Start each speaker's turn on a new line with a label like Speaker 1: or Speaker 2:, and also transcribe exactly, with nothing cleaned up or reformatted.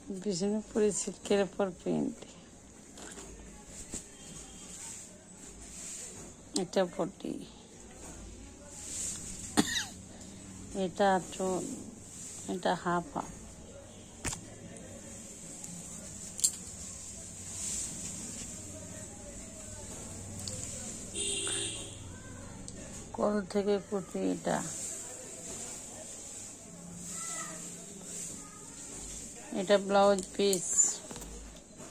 Speaker 1: পিছনে পুরি সিল্কের উপর প্রিন্ট। এটা পটি, এটা চুন, এটা হাফ হাফ। কল থেকে কুটি, এটা এটা ব্লাউজ পিস।